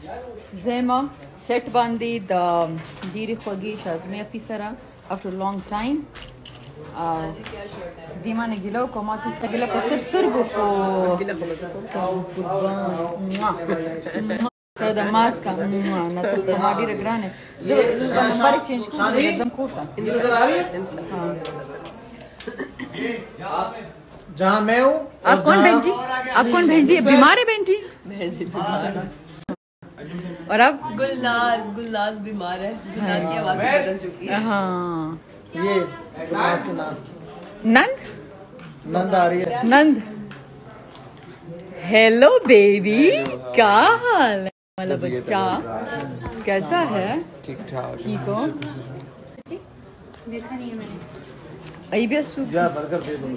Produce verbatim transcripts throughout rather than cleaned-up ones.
زي set باندي د ډيري خوږی شازمه افسره after long time دی مانه ګلو کومه تاسو ګلو په سر سترګو په سره د ماسکا نه ته ما ډیره ګرانه زه نمبر چینج کوم زم کوټه नजर आ रही है जहाँ मैं हूँ आप कौन बहन जी आप कौन बहन जी बीमार है बहन जी और अब गुलनाज गुलनाज बीमार है गुलनाज की आवाज बदल चुकी है हाँ ये गुलनाज के नाम नंद नंद आ रही है नंद हेलो बेबी क्या हाल है वाला बच्चा कैसा है ठीक ठाक ठीक हो देखा नहीं है मैंने अईबिया सूप या बर्गर दे दो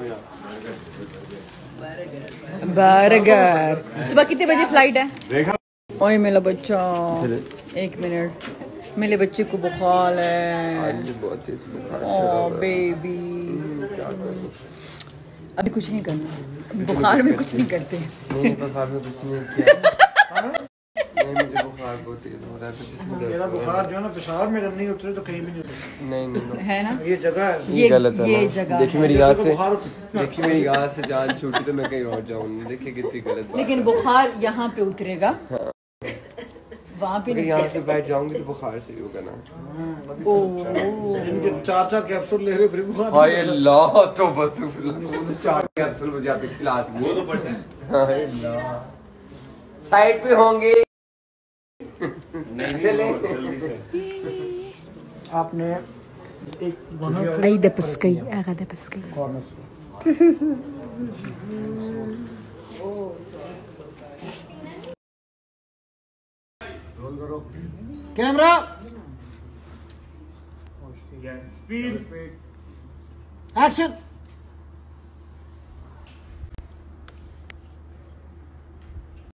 बर्गर सुबह कितने बजे फ्लाइट है ओए मेरा बच्चा एक मिनट मेरे बच्चे को बुखार है बहुत तेज बुखार ओ बेबी अभी कुछ नहीं करना बुखार में कुछ नहीं करते नहीं बुखार में कुछ नहीं किया नहीं मुझे बुखार बहुत तेज हो रहा है तो जिसमें मेरा बुखार जो है ना पेशाब में अगर नहीं उतरे तो कहीं भी नहीं उतरे नहीं नहीं है ना ये जगह है ये गलत है ये ना। जगह देखिए है। मेरी यहाँ से बुखार देखिए मेरी यहाँ से जान छूटी तो मैं कहीं और जाऊँ देखिए कितनी गलत बात लेकिन बुखार यहाँ पे उतरेगा वहाँ पे अगर नहीं यहाँ से बैठ जाऊंगी तो बुखार से ही होगा ना ओ इनके चार चार कैप्सूल ले रहे हो फिर बुखार हाय अल्लाह तो बस चार कैप्सूल मुझे आप खिला दिए हाय अल्लाह साइड पे होंगे चले आपने एक أي دبسكي أغا دبسكي कैमरा एक्शन